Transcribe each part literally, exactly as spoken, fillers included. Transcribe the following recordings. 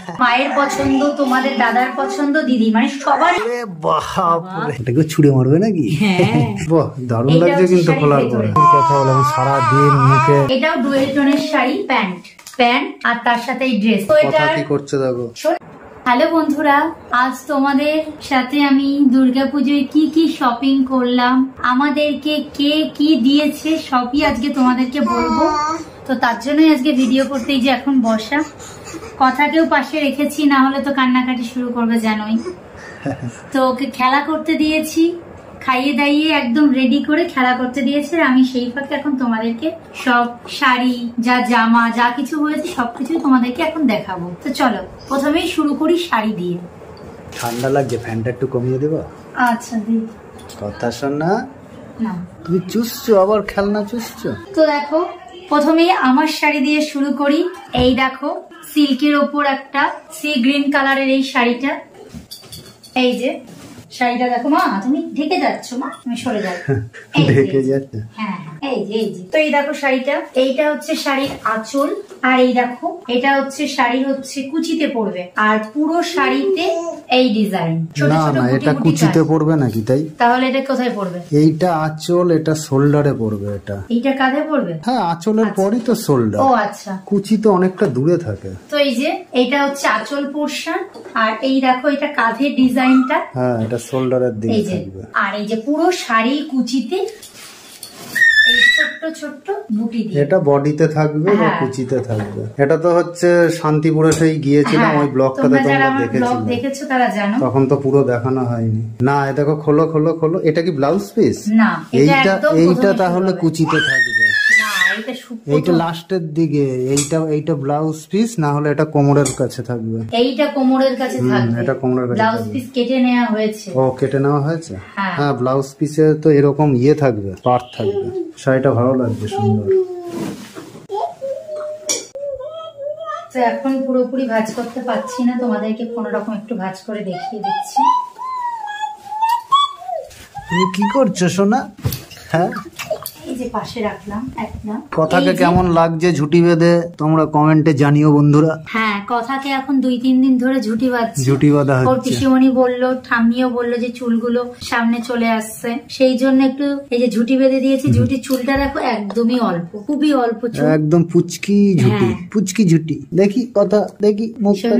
মায়ের পছন্দ, তোমাদের দাদার পছন্দ, দিদি মানে সবার। এটাকে ছুড়ে মারবে নাকি? বাহ, দারুণ লাগছে কিন্তু খোলার পরে। কথা বলে সারা দিন মুখে। এটাও ডুয়েল টোনের শাড়ি, প্যান্ট প্যান্ট আর তার সাথে এই ড্রেস। তো এটা কি করছে দেখো। হ্যালো বন্ধুরা, আজ তোমাদের সাথে আমি দুর্গাপুজোয় কি কি শপিং করলাম, আমাদেরকে কে কি দিয়েছে সবই আজকে তোমাদেরকে বলবো। তো তার জন্যই আজকে ভিডিও করতেই যে এখন বসা, কথাকেও পাশে রেখেছি, না হলে তো কান্নাকাটি শুরু করবে জানোই। তো ওকে খেলা করতে দিয়েছি, খাইয়ে দাইয়ে একদম রেডি করে খেলা করতে দিয়েছে। আমি সেই ফাঁকে এখন তোমাদেরকে সব শাড়ি, যা জামা, যা কিছু হয়েছে সবকিছুই তোমাদেরকে এখন দেখাবো। তো চলো প্রথমেই শুরু করি শাড়ি দিয়ে। ঠান্ডা লাগছে, ফ্যানটা একটু কমিয়ে দেবো? আচ্ছা দি। কথা শোন না, তুমি চুষছো আবার খেলনা চুষছো। তো দেখো প্রথমেই আমার শাড়ি দিয়ে শুরু করি। এই দেখো সিল্কের ওপর একটা সি গ্রিন কালারের এই শাড়িটা। এই যে শাড়িটা দেখো। মা তুমি ঢেকে যাচ্ছ, মা তুমি সরে যাও। ঢেকে যাচ্ছে? হ্যাঁ এই যে এই যে। তো এই দেখো শাড়িটা, এইটা হচ্ছে শাড়ির আঁচল, আর এই দেখো এটা হচ্ছে শাড়ি হচ্ছে কুচিতে পড়বে, আর পুরো শাড়িতে এই ডিজাইন। না না, এটা কুচিতে পড়বে নাকি? তাই তাহলে এটা কোথায় পড়বে? এইটা আঁচল, এটা শোল্ডারে পড়বে। এটা এইটা কাঁধে পড়বে? হ্যাঁ, আঁচলের পরই তো শোল্ডার। ও আচ্ছা, কুচি তো অনেকটা দূরে থাকে। তো এই যে এইটা হচ্ছে আঁচল পোরশন, আর এই দেখো এটা কাঁধের ডিজাইনটা। হ্যাঁ, এটা শোল্ডারের দিকে থাকবে। আর এই যে পুরো শাড়ি কুচিতে এই ছোট্ট ছোট্ট বুটি দিয়ে। এটা বডিতে থাকবে বা কুচিতে থাকবে। এটা তো হচ্ছে শান্তিপুরে সেই গিয়েছিলাম, ওই ব্লগটাতে তোমরা দেখেছিলে, দেখেছো তারা জানো। তখন তো পুরো দেখানো হয়নি। না এই দেখো, খোলো খোলো খোলো। এটা কি ব্লাউজ পিস? না, এইটা এইটা তাহলে কুচিতে থাকবে। এইটা লাস্টের দিকে, এইটা এইটা ব্লাউজ পিস, না হলে এটা কোমরের কাছে থাকবে। এইটা কোমরের কাছে থাকবে, এটা কোমরের কাছে। ব্লাউজ পিস কেটে নেওয়া হয়েছে। ও কেটে নেওয়া হয়েছে। হ্যাঁ, ব্লাউজ পিসে তো এরকম ইয়ে থাকবে, পার্ট থাকবে। শাড়িটা ভালো লাগছে, সুন্দর। তো এখন পুরোপুরি ভাঁজ করতে পারছি না, তোমাদেরকে কোনো রকম একটু ভাঁজ করে দেখিয়ে দিচ্ছি। তুমি কি করছো সোনা? হ্যাঁ, এই যে পাশে রাখলাম একদম। কথাকে কেমন লাগছে ঝুটি বেঁধে তোমরা কমেন্টে জানিও বন্ধুরা। হ্যাঁ, কথাকে এখন দুই তিন দিন ধরে ঝুটি বাঁধছে, ঝুটি বাঁধা হচ্ছে। ওর পিসিমণি বললো, ঠাম্মিও বললো যে চুলগুলো সামনে চলে আসছে, সেই জন্য একটু এই যে ঝুটি বেঁধে দিয়েছি। ঝুটি চুলটা দেখো একদমই অল্প, খুবই অল্প চুল, একদম পুচকি ঝুটি। পুচকি ঝুটি। দেখি কথা, দেখি মুখটা।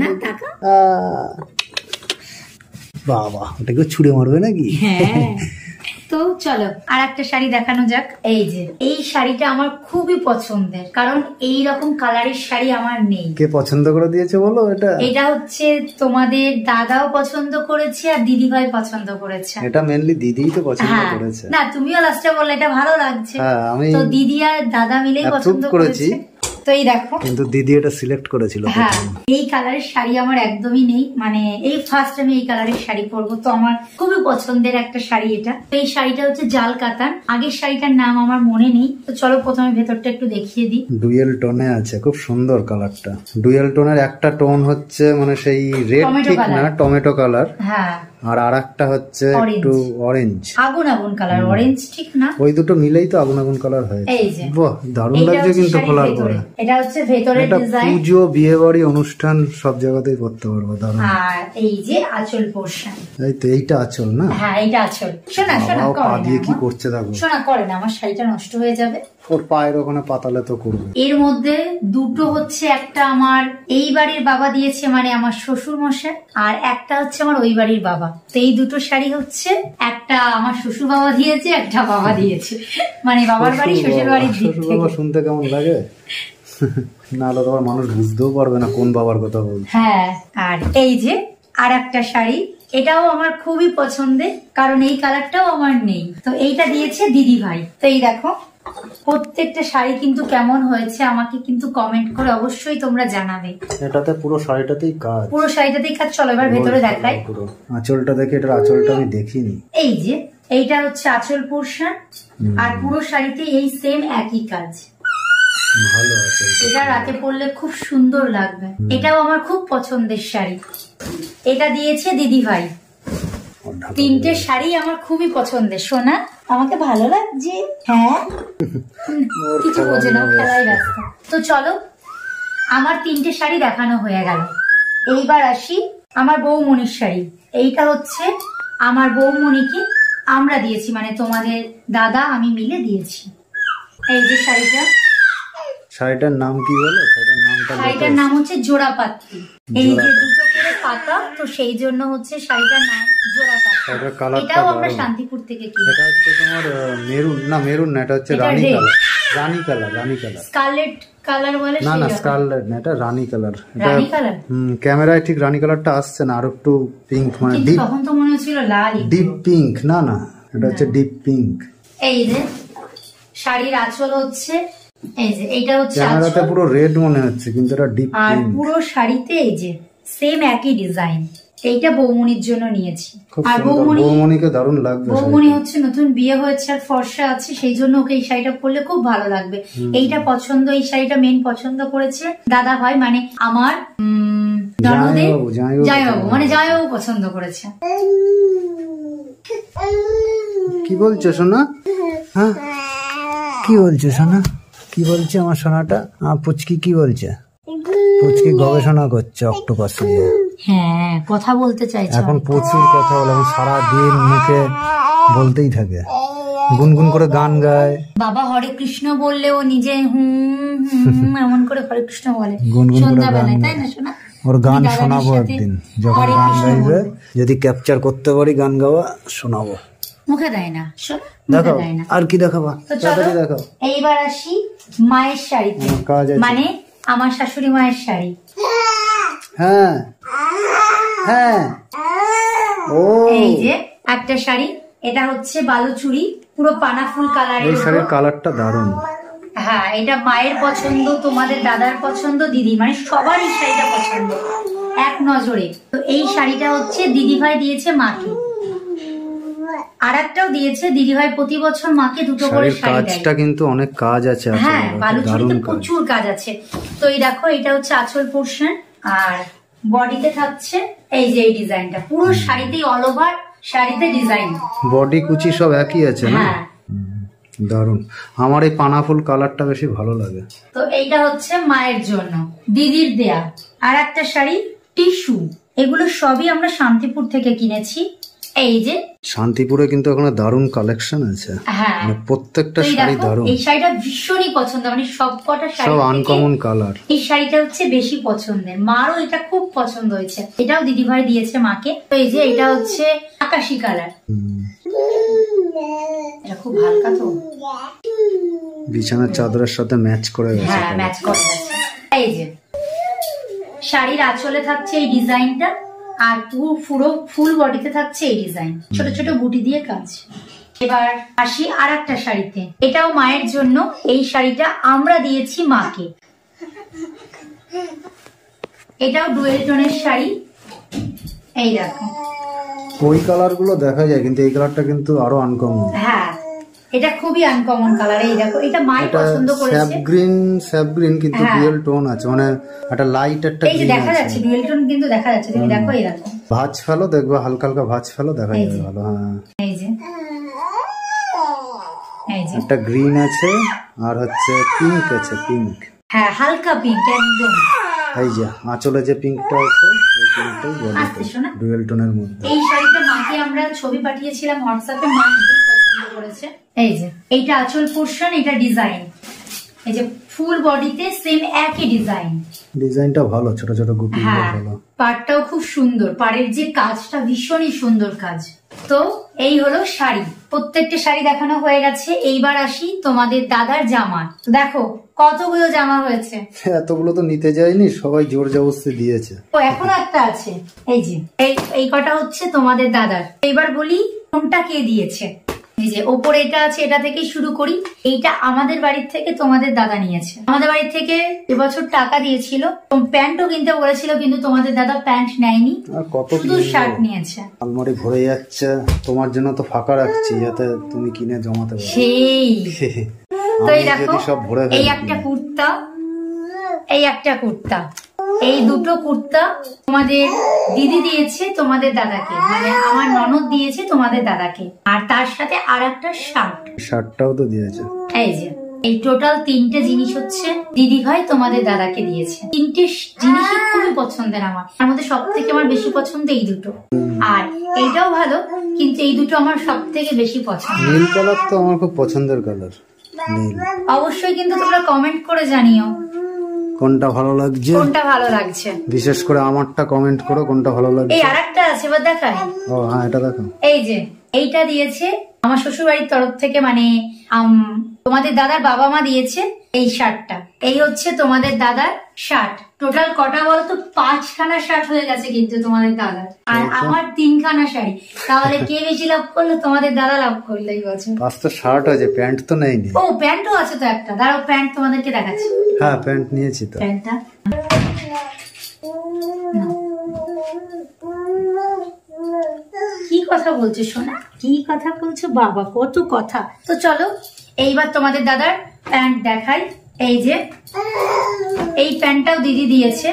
বাবা, ওটাকে ছুড়ে মারবে নাকি? হ্যাঁ। তো চলো আর একটা শাড়ি দেখানো যাক। এই যে এই শাড়িটা আমার খুবই পছন্দের, কারণ এই রকম কালারের শাড়ি আমার নেই। কে পছন্দ করে দিয়েছে বলো? এটা এটা হচ্ছে তোমাদের দাদাও পছন্দ করেছে আর দিদি ভাই পছন্দ করেছে। এটা মেনলি দিদিই তো পছন্দ করেছে। না, তুমিও লাস্টে বললে এটা ভালো লাগছে। হ্যাঁ, আমি তো দিদি আর দাদা মিলেই পছন্দ করেছি। তো এই দেখো, কিন্তু দিদি এটা সিলেক্ট করেছিল। হ্যাঁ, এই কালারের শাড়ি আমার একদমই নেই, মানে এই ফার্স্ট আমি এই কালারের শাড়ি পরবো, তো আমার খুবই পছন্দের একটা শাড়ি এটা। তো এই শাড়িটা হচ্ছে জাল কাতান, আগের শাড়িটার নাম আমার মনে নেই। তো চলো প্রথমে ভেতরটা একটু দেখিয়ে দিই। ডুয়েল টোনে আছে, খুব সুন্দর কালারটা। ডুয়েল টোনের একটা টোন হচ্ছে মানে সেই রেড ঠিক না, টমেটো কালার। হ্যাঁ, আর আরেকটা হচ্ছে একটু অরেঞ্জ, আগুন আগুন কালার। অরেঞ্জ ঠিক না, ওই দুটো মিলেই তো আগুন আগুন কালার হয়েছে। এই যে বাহ, দারুণ লাগছে কিন্তু খোলার পরে। এটা হচ্ছে ভেতরের ডিজাইন। পুজো, বিয়ে বাড়ি, অনুষ্ঠান সব জায়গাতেই পড়তে পারবো। দারুণ। আর এই যে আঁচল পোরশন। এই তো এইটা আঁচল না? হ্যাঁ, এইটা আঁচল। শোনা শোনা পা দিয়ে কি করছে দেখো। শোনা করে না, আমার শাড়িটা নষ্ট হয়ে যাবে। ওর পায়ের ওখানে পাতালে তো করবে। এর মধ্যে দুটো হচ্ছে, একটা আমার এই বাড়ির বাবা দিয়েছে, মানে আমার শ্বশুর মশাই, আর একটা হচ্ছে আমার ওই বাড়ির বাবা। তো এই দুটো শাড়ি হচ্ছে, একটা আমার শ্বশুর বাবা দিয়েছে, একটা বাবা দিয়েছে, মানে বাবার বাড়ি শ্বশুর বাড়ির দিক থেকে। বাবা শুনতে কেমন লাগে? না হলে তোমার মানুষ বুঝতেও পারবে না কোন বাবার কথা বলছে। হ্যাঁ, আর এই যে আর একটা শাড়ি, এটাও আমার খুবই পছন্দের, কারণ এই কালারটাও আমার নেই। তো এইটা দিয়েছে দিদি ভাই। তো এই দেখো প্রত্যেকটা শাড়ি কিন্তু কেমন হয়েছে আমাকে কিন্তু কমেন্ট করে অবশ্যই তোমরা জানাবে। এটাতে পুরো শাড়িটাতেই কাজ, পুরো শাড়িটাতেই কাজ। চলো এবার ভেতরে দেখাই। আঁচলটা দেখে, এটার আঁচলটা আমি দেখিনি। এই যে এইটা হচ্ছে আঁচল পোরশন, আর পুরো শাড়িতে এই সেম একই কাজ। ভালো আছে, এটা রাতে পরলে খুব সুন্দর লাগবে। এটাও আমার খুব পছন্দের শাড়ি, এটা দিয়েছে দিদি ভাই। তিনটে শাড়ি আমার খুবই পছন্দের। সোনা আমাকে ভালো লাগছে। হ্যাঁ, কিছু বোঝে না, খেলাই ব্যস্ত। তো চলো আমার তিনটে শাড়ি দেখানো হয়ে গেল। এইবার আসি আমার বৌমনির শাড়ি। এইটা হচ্ছে আমার বৌমনিকে আমরা দিয়েছি, মানে তোমাদের দাদা আমি মিলে দিয়েছি। এই যে শাড়িটা, শাড়িটার নাম কি বলো? শাড়িটার নামটা শাড়িটার নাম হচ্ছে জোড়াপাত্রী। এই যে দুটো করে পাতা, তো সেই জন্য হচ্ছে শাড়িটার নাম জোড়াপাত্রী। এটাও আমরা শান্তিপুর থেকে কিনি। এটা হচ্ছে তোমার মেরুন না, মেরুন না, এটা হচ্ছে rani colour. Rani colour, rani colour, scarlet colour বলে না না, স্কারলেট না, এটা রানী কালার। রানী কালার হুম, ক্যামেরায় ঠিক রানী কালারটা আসছে না, আর একটু পিঙ্ক, মানে ডিপ, তখন তো মনে হচ্ছিল লাল, ডিপ পিঙ্ক। না না, এটা হচ্ছে ডিপ পিঙ্ক। এই যে শাড়ির আঁচল হচ্ছে, এই যে এইটা হচ্ছে ক্যামেরাতে পুরো রেড মনে হচ্ছে, কিন্তু এটা ডিপ পিঙ্ক। আর পুরো শাড়িতে এই যে সেম একই ডিজাইন। এইটা বৌমনির জন্য নিয়েছি। আর বৌমনি, বৌমনিকে দারুণ লাগবে। বৌমনি হচ্ছে নতুন বিয়ে হয়েছে আর ফর্সা আছে, সেই জন্য ওকে এই শাড়িটা পরলে খুব ভালো লাগবে। এইটা পছন্দ, এই শাড়িটা মেন পছন্দ করেছে দাদা ভাই, মানে আমার ননদের জামাইবাবু, মানে জামাইবাবু পছন্দ করেছে। কি বলছো সোনা? হ্যাঁ কি বলছো সোনা? কি বলছে আমার সোনাটা? পুচকি কি বলছে? পুচকি গবেষণা করছে অক্টোপাস নিয়ে। হ্যাঁ, কথা বলতে চাইছে এখন, প্রচুর কথা বলে, সারা দিন মুখে বলতেই থাকে, গুনগুন করে গান গায়। বাবা হরে কৃষ্ণ বললেও নিজে হুম হুম এমন করে হরে কৃষ্ণ বলে গুনগুন করে গান, তাই না শোনা? ওর গান শোনাবো একদিন, যখন গান গাইবে, যদি ক্যাপচার করতে পারি গান গাওয়া, শোনাবো। মুখে দেয় না, দেখাও। আর কি দেখাবা? দেখাও। এইবার আসি মায়ের শাড়িতে, মানে আমার শাশুড়ি মায়ের শাড়ি। হ্যাঁ হ্যাঁ, ও এই যে একটা শাড়ি, এটা হচ্ছে বালুচুরি, পুরো পানা ফুল কালারের। এই শাড়ির কালারটা দারুণ। হ্যাঁ, এটা মায়ের পছন্দ, তোমাদের দাদার পছন্দ, দিদি, মানে সবার এই শাড়িটা পছন্দ এক নজরে। তো এই শাড়িটা হচ্ছে দিদিভাই দিয়েছে মাকে, আর একটাও দিয়েছে দিদিভাই প্রতি বছর মাকে দুটো করে শাড়ি দেয়। কাজটা কিন্তু অনেক কাজ আছে। হ্যাঁ, বালুচুরিতে প্রচুর কাজ আছে। তো এই দেখো, এটা হচ্ছে আঁচল পোর্শন, আর বডিতে থাকছে এই যে এই ডিজাইনটা, পুরো শাড়িতেই অল ওভার শাড়িতে ডিজাইন, বডি কুচি সব একই আছে না? হ্যাঁ, দারুণ। আমার এই পানা ফুল কালারটা বেশি ভালো লাগে। তো এইটা হচ্ছে মায়ের জন্য দিদির দেয়া। আর একটা শাড়ি টিস্যু, এগুলো সবই আমরা শান্তিপুর থেকে কিনেছি। এই যে শান্তিপুরে কিন্তু ওখানে দারুণ কালেকশন আছে। হ্যাঁ, মানে প্রত্যেকটা শাড়ি দারুণ। এই শাড়িটা ভীষণই পছন্দ, মানে সবকটা শাড়ি সব আনকমন কালার। এই শাড়িটা হচ্ছে বেশি পছন্দের, মারও এটা খুব পছন্দ হয়েছে। এটাও দিদিভাই দিয়েছে মাকে। তো এই যে এটা হচ্ছে আকাশি কালার, এটা খুব হালকা, তো বিছানার চাদরের সাথে ম্যাচ করে গেছে। হ্যাঁ, ম্যাচ করে গেছে। এই যে শাড়ির আঁচলে থাকছে এই ডিজাইনটা, আর পুরো ফুল বডিতে থাকছে এই ডিজাইন, ছোট ছোট বুটি দিয়ে কাজ। এবার আসি আর একটা শাড়িতে, এটাও মায়ের জন্য। এই শাড়িটা আমরা দিয়েছি মাকে, এটাও ডুয়েল টোনের শাড়ি। এই দেখো, ওই কালার গুলো দেখা যায়, কিন্তু এই কালারটা কিন্তু আরো আনকমন। হ্যাঁ, এটা খুবই আনকমন কালার। এই দেখো, এটা মাই পছন্দ করেছে। স্যাপ গ্রিন, স্যাপ গ্রিন কিন্তু ডুয়েল টোন আছে, মানে একটা লাইট একটা এই যে দেখা যাচ্ছে ডুয়েল টোন কিন্তু দেখা যাচ্ছে, তুমি দেখো। এই দেখো, ভাঁজ ফেলো, দেখবে হালকা হালকা ভাঁজ ফেলো, দেখা যাবে ভালো। হ্যাঁ, এই যে এই যে একটা গ্রিন আছে, আর হচ্ছে পিঙ্ক আছে, পিঙ্ক। হ্যাঁ, হালকা পিঙ্ক একদম। এই যে আঁচলে যে পিঙ্কটা আছে, এই পিঙ্কটাই বডিতে ডুয়েল টোনের মধ্যে। এই শাড়িটা মাকে আমরা ছবি পাঠিয়েছিলাম হোয়াটসঅ্যাপে, মা নিজেই পছন্দ করেছে। এই যে এইটা আঁচল পোর্শন, এটা ডিজাইন, এই যে ফুল বডিতে সেম একই ডিজাইন। ডিজাইনটা ভালো, ছোট ছোট গুটি ভালো। পাড়টাও খুব সুন্দর, পাড়ের যে কাজটা ভীষণই সুন্দর কাজ। তো এই হলো শাড়ি, প্রত্যেকটা শাড়ি দেখানো হয়ে গেছে। এইবার আসি তোমাদের দাদার জামা। দেখো কতগুলো জামা হয়েছে। এতগুলো তো নিতে যায়নি, সবাই জোর জবরদস্তি দিয়েছে। ও এখনো একটা আছে। এই যে এই এই কটা হচ্ছে তোমাদের দাদার। এইবার বলি কোনটা কে দিয়েছে। এই যে ওপরে এটা আছে, এটা থেকেই শুরু করি। এইটা আমাদের বাড়ির থেকে তোমাদের দাদা নিয়েছে। আমাদের বাড়ির থেকে এবছর টাকা দিয়েছিল, প্যান্টও কিনতে বলেছিল, কিন্তু তোমাদের দাদা প্যান্ট নেয়নি, শুধু শার্ট নিয়েছে। আলমারি ভরে যাচ্ছে, তোমার জন্য তো ফাঁকা রাখছি যাতে তুমি কিনে জমাতে পারো। সেই তো এই দেখো, এই একটা কুর্তা, এই একটা কুর্তা, এই দুটো কুর্তা তোমাদের দিদি দিয়েছে তোমাদের দাদাকে, মানে আমার ননদ দিয়েছে তোমাদের দাদাকে। আর তার সাথে আর একটা শার্ট, শার্টটাও তো দিয়েছে। এই যে এই টোটাল তিনটে জিনিস হচ্ছে দিদি ভাই তোমাদের দাদাকে দিয়েছে। তিনটে জিনিসই খুবই পছন্দের আমার, তার মধ্যে সব থেকে আমার বেশি পছন্দ এই দুটো, আর এইটাও ভালো কিন্তু এই দুটো আমার সব থেকে বেশি পছন্দ। নীল কালার তো আমার খুব পছন্দের কালার, নীল। অবশ্যই কিন্তু তোমরা কমেন্ট করে জানিও কোনটা ভালো লাগছে, কোনটা ভালো লাগছে, বিশেষ করে আমারটা কমেন্ট করো কোনটা ভালো লাগছে। এই আরেকটা আছে এবার দেখাই। ও হ্যাঁ, এটা দেখো। এই যে এইটা দিয়েছে আমার শ্বশুর বাড়ির তরফ থেকে, মানে তোমাদের দাদার বাবা মা দিয়েছে এই শার্টটা। এই হচ্ছে তোমাদের দাদার শার্ট। টোটাল কটা বলতো? পাঁচখানা শার্ট হয়ে গেছে কিন্তু তোমাদের দাদার, আর আমার তিনখানা শাড়ি। তাহলে কে বেশি লাভ করলো? তোমাদের দাদা লাভ করলো এই বছর। পাঁচটা শার্ট আছে, প্যান্ট তো নেইনি। ও প্যান্টও আছে তো একটা, দাঁড়াও প্যান্ট তোমাদেরকে দেখাচ্ছি। হ্যাঁ প্যান্ট নিয়েছি তো। প্যান্টটা কি কথা বলছো সোনা, কি কথা বলছো বাবা, কত কথা। তো চলো এইবার তোমাদের দাদার প্যান্ট দেখাই। এই যে এই প্যান্টটাও দিদি দিয়েছে,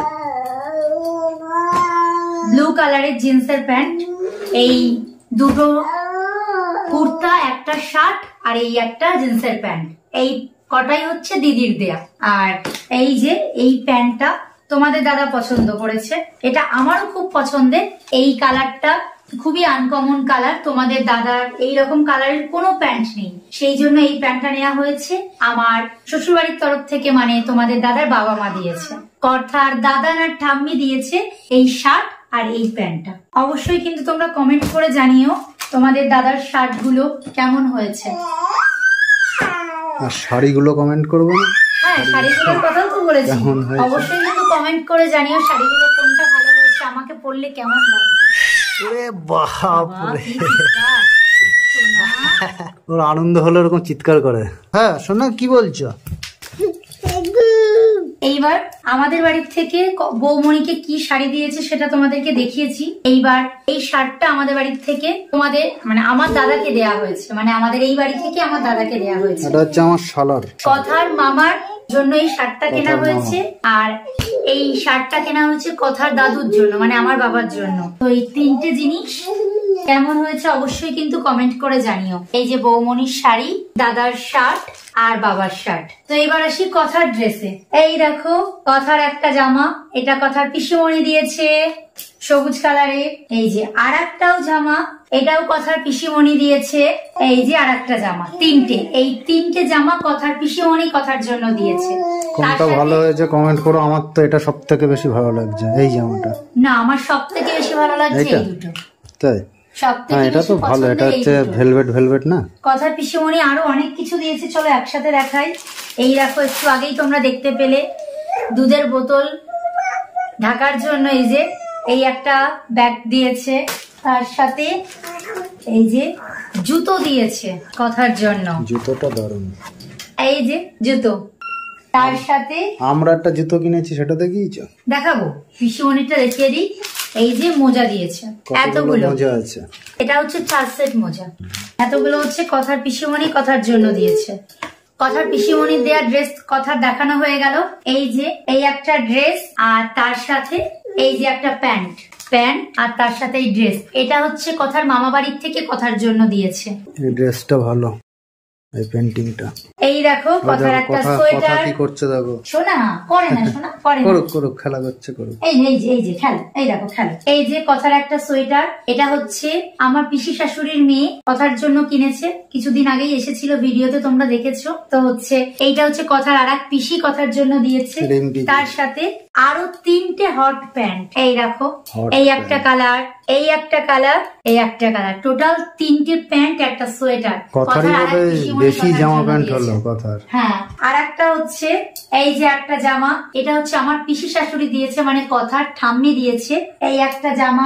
ব্লু কালারের জিন্সের প্যান্ট। এই দুটো কুর্তা, একটা শার্ট আর এই একটা জিন্সের প্যান্ট, এই কটাই হচ্ছে দিদির দেয়া। আর এই যে এই প্যান্টটা তোমাদের দাদা পছন্দ করেছে, এটা আমারও খুব পছন্দের। এই কালারটা খুবই আনকমন কালার, তোমাদের দাদার এইরকম কালারের কোনো প্যান্ট নেই, সেই জন্য এই প্যান্টটা নেওয়া হয়েছে। আমার শ্বশুরবাড়ির তরফ থেকে, মানে তোমাদের দাদার বাবা মা দিয়েছে, অর্থাৎ দাদা আর ঠাম্মি দিয়েছে এই শার্ট আর এই প্যান্টটা। অবশ্যই কিন্তু তোমরা কমেন্ট করে জানিও তোমাদের দাদার শার্ট গুলো কেমন হয়েছে। আর শাড়িগুলো কমেন্ট করবো না? হ্যাঁ শাড়িগুলোর কথাও তো বলেছি, অবশ্যই কিন্তু কমেন্ট করে জানিও শাড়িগুলো কোনটা ভালো হয়েছে, আমাকে পরলে কেমন লাগবে। ওরে বাপ রে, ওর আনন্দ হলো এরকম চিৎকার করে। হ্যাঁ সোনা কি বলছো? এইবার আমাদের বাড়ির থেকে বৌমণিকে কি শাড়ি দিয়েছে সেটা তোমাদেরকে দেখিয়েছি। এইবার এই শার্টটা আমাদের বাড়ির থেকে তোমাদের, মানে আমার দাদাকে দেয়া হয়েছে, মানে আমাদের এই বাড়ি থেকে আমার দাদাকে দেয়া হয়েছে। এটা হচ্ছে আমার শালার, কথার মামার জন্য এই শার্টটা কেনা হয়েছে, আর এই শার্টটা কেনা হয়েছে কথার দাদুর জন্য, মানে আমার বাবার জন্য। তো এই তিনটে জিনিস কেমন হয়েছে অবশ্যই কিন্তু কমেন্ট করে জানিও। এই যে বৌমণির শাড়ি, দাদার শার্ট আর বাবার শার্ট। তো এবার আসি কথার ড্রেসে। এই দেখো কথার একটা জামা, এটা কথার পিসিমণি দিয়েছে সবুজ কালারের। এই যে আর একটাও জামা, এটাও কথার পিসিমণি দিয়েছে। এই যে আর একটা জামা, তিনটে, এই তিনটে জামা কথার পিসিমণি কথার জন্য দিয়েছে। কোনটা ভালো হয়েছে কমেন্ট করো। আমার তো এটা সব থেকে বেশি ভালো লাগছে, এই জামাটা। না আমার সব থেকে বেশি ভালো লাগছে এই দুটো। তাই? হ্যাঁ এটা তো ভালো, এটা হচ্ছে ভেলভেট ভেলভেট না? কথার পিসিমণি আরো অনেক কিছু দিয়েছে, চলো একসাথে দেখাই। এই দেখো একটু আগেই তোমরা দেখতে পেলে দুধের বোতল ঢাকার জন্য এই যে এই একটা ব্যাগ দিয়েছে, তার সাথে এই যে জুতো দিয়েছে কথার জন্য। জুতোটা দারুণ, এই যে জুতো, তার সাথে আমরা একটা জুতো কিনেছি, সেটা দেখিয়েছো? দেখাবো, পিসিমণিটা দেখিয়ে দিই। এই যে মোজা দিয়েছে, এতগুলো মোজা আছে, এটা হচ্ছে চার সেট মোজা। এতগুলো হচ্ছে কথার পিসিমণি কথার জন্য দিয়েছে। কথার পিসিমণির দেয়া ড্রেস কথার দেখানো হয়ে গেল। এই যে এই একটা ড্রেস, আর তার সাথে এই যে একটা প্যান্ট, প্যান্ট আর তার সাথে এই ড্রেস, এটা হচ্ছে কথার মামা বাড়ির থেকে কথার জন্য দিয়েছে। এই ড্রেসটা ভালো, এই পেন্টিংটা। এই দেখো কথার একটা সোয়েটার। কি করছে দেখো? শোনা করে না, শোনা করে না, করুক করুক, খেলা করছে করুক। এই এই যে এই যে খেলা, এই দেখো খেলা। এই যে কথার একটা সোয়েটার, এটা হচ্ছে আমার পিসি শাশুড়ির মেয়ে কথার জন্য কিনেছে, কিছুদিন আগেই এসেছিল, ভিডিওতে তোমরা দেখেছো। তো হচ্ছে এইটা হচ্ছে কথার আর এক পিসি কথার জন্য দিয়েছে। তার সাথে আরো তিনটে হট প্যান্ট, এই দেখো, এই একটা কালার, এই একটা কালার, এই একটা কালার, টোটাল তিনটে প্যান্ট, একটা সোয়েটার। কথার বেশি জামা প্যান্ট হলো কথার। হ্যাঁ আর একটা হচ্ছে এই যে একটা জামা, এটা হচ্ছে আমার পিসি শাশুড়ি দিয়েছে, মানে কথার ঠাম্মি দিয়েছে। এই একটা জামা,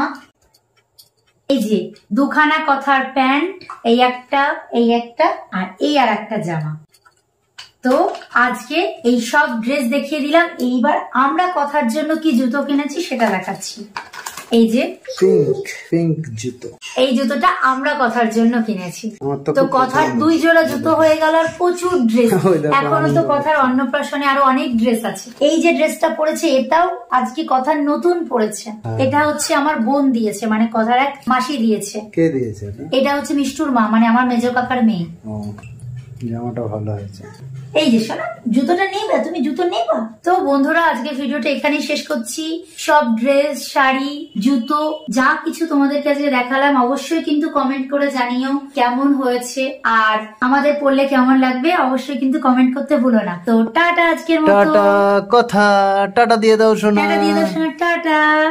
এই যে দুখানা কথার প্যান্ট, এই একটা, এই একটা, আর এই আর একটা জামা। তো আজকে এই সব ড্রেস দেখিয়ে দিলাম। এইবার আমরা কথার জন্য কি জুতো কিনেছি সেটা দেখাচ্ছি। এই যে পিঙ্ক পিঙ্ক জুতো, এই জুতোটা আমরা কথার জন্য কিনেছি। তো কথার দুই জোড়া জুতো হয়ে গেল, আর প্রচুর ড্রেস। এখনো তো কথার অন্নপ্রাশনে আরো অনেক ড্রেস আছে। এই যে ড্রেসটা পরেছে এটাও আজকে কথার নতুন পড়েছে। এটা হচ্ছে আমার বোন দিয়েছে, মানে কথার এক মাসি দিয়েছে। কে দিয়েছে? এটা হচ্ছে মিষ্টুর মা, মানে আমার মেজো কাকার মেয়ে। জামাটা ভালো হয়েছে। এই যে শোনা, জুতোটা নেবা, তুমি জুতো নেবা? তো বন্ধুরা, আজকে ভিডিওটা এখানেই শেষ করছি। সব ড্রেস, শাড়ি, জুতো যা কিছু তোমাদের কাছে দেখালাম, অবশ্যই কিন্তু কমেন্ট করে জানিও কেমন হয়েছে, আর আমাদের পড়লে কেমন লাগবে অবশ্যই কিন্তু কমেন্ট করতে ভুলো না। তো টাটা আজকের মতো। টাটা, কথা টাটা দিয়ে দাও সোনা। টাটা দিয়ে দাও সোনা, টাটা।